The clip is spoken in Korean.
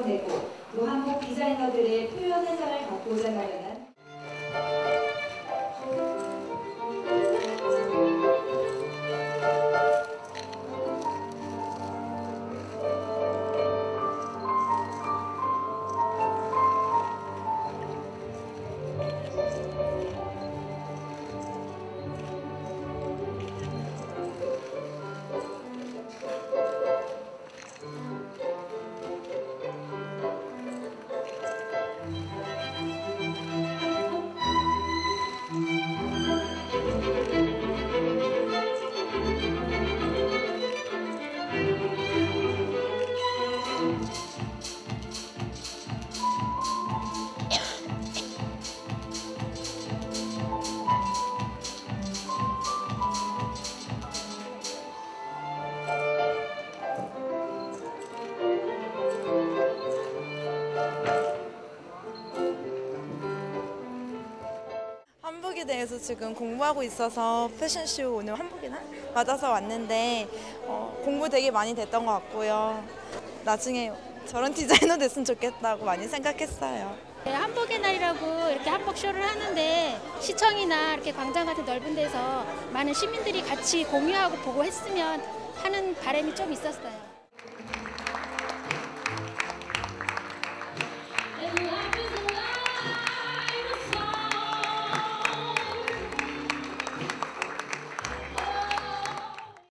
완성되고 또 한국 디자이너들의 표현 해상을 갖고자 마련한 한복에 대해서 지금 공부하고 있어서 패션쇼 오늘 한복이나 맞아서 왔는데 공부 되게 많이 됐던 것 같고요. 나중에 저런 디자이너 됐으면 좋겠다고 많이 생각했어요. 네, 한복의 날이라고 이렇게 한복쇼를 하는데 시청이나 이렇게 광장 같은 넓은 데서 많은 시민들이 같이 공유하고 보고 했으면 하는 바람이 좀 있었어요.